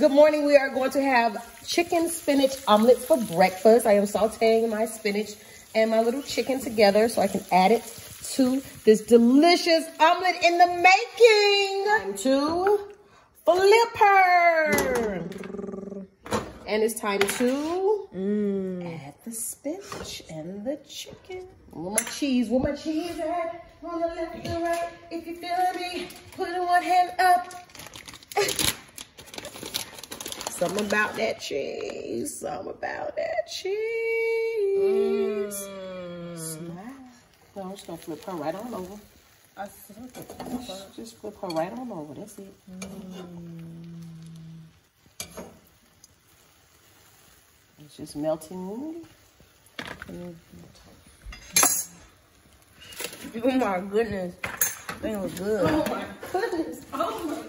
Good morning. We are going to have chicken spinach omelets for breakfast. I am sauteing my spinach and my little chicken together so I can add it to this delicious omelet in the making. Time to flip her. And it's time to add the spinach and the chicken. Where my cheese? Where my cheese at? On the left and the right. If you feel me, put one hand up. Something about that cheese. Something about that cheese. Smile. No, I'm just gonna flip her right on over. Just flip her right on over. That's it. It's just melting. Oh my goodness. That was good. Oh my goodness. Oh my